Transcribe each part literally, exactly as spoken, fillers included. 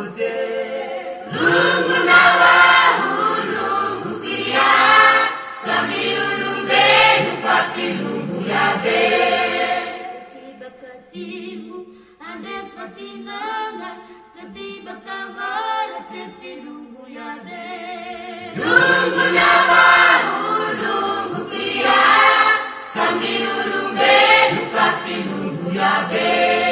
wote lungu na wahulungu kia sami ulumbenu kapi lungu yabe tiba katimu ande fatinanga tiba kavara cepi lungu yabe lungu na wahulungu kia sami ulumbenu kapi lungu yabe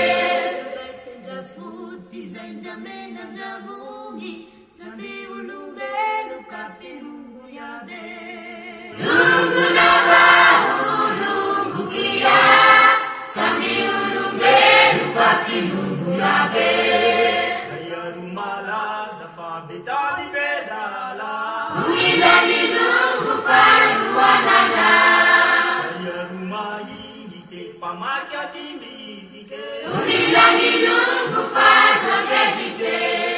Jamena javungi sabi ulubelu kapilungu yabe lungu na wahulungu kia sabi ulubelu kapilungu yabe kaya rumala safa betali bedala umilani lungu faruanana kaya rumai hice pamakya timbi dike umilani lungu faso kefite